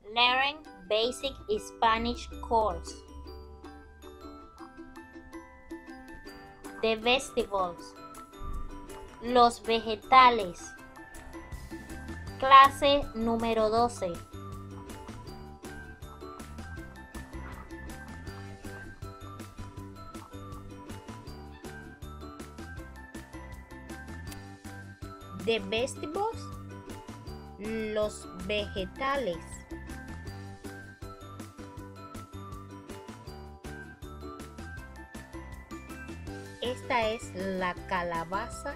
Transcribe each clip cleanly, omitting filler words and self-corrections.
Learn Basic Spanish Course. The vegetables. Los vegetales. Clase número 12. The vegetables. Los vegetales. Esta es la calabaza.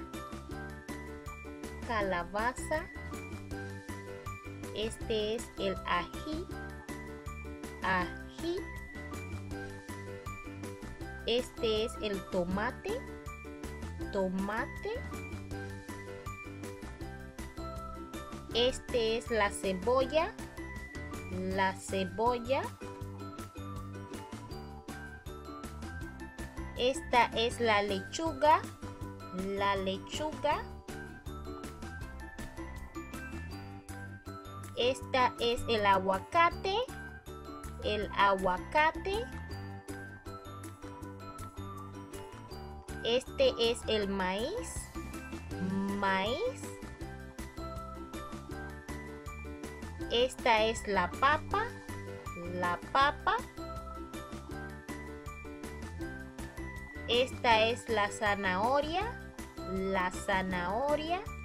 Calabaza. Este es el ají. Ají. Este es el tomate. Tomate. Este es la cebolla. La cebolla. Esta es la lechuga. La lechuga. Esta es el aguacate. El aguacate. Este es el maíz. Maíz. Esta es la papa. La papa. Esta es la zanahoria. La zanahoria.